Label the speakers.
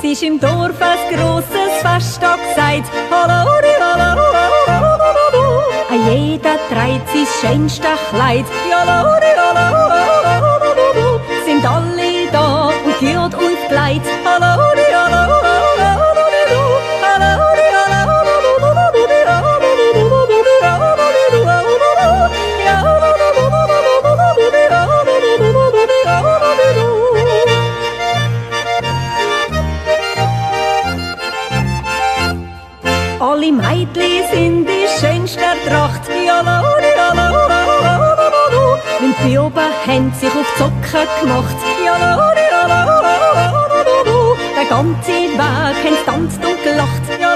Speaker 1: ist im Dorf ein grosses Fest angesagt. Hallo, hallo, hallo. Jeder trägt sein schönstes Kleid. Hallo, hallo, hallo. Sind alle da und gehört und Kleid. Hallo, hallo, hallo. Alle Mädchen sind die schönste Tracht. Jalori, jalori, jalori. Und die Buben haben sich auf die Socken gemacht. Jalori, jalori, jalori. Den ganzen Weg haben sie tanzt und gelacht.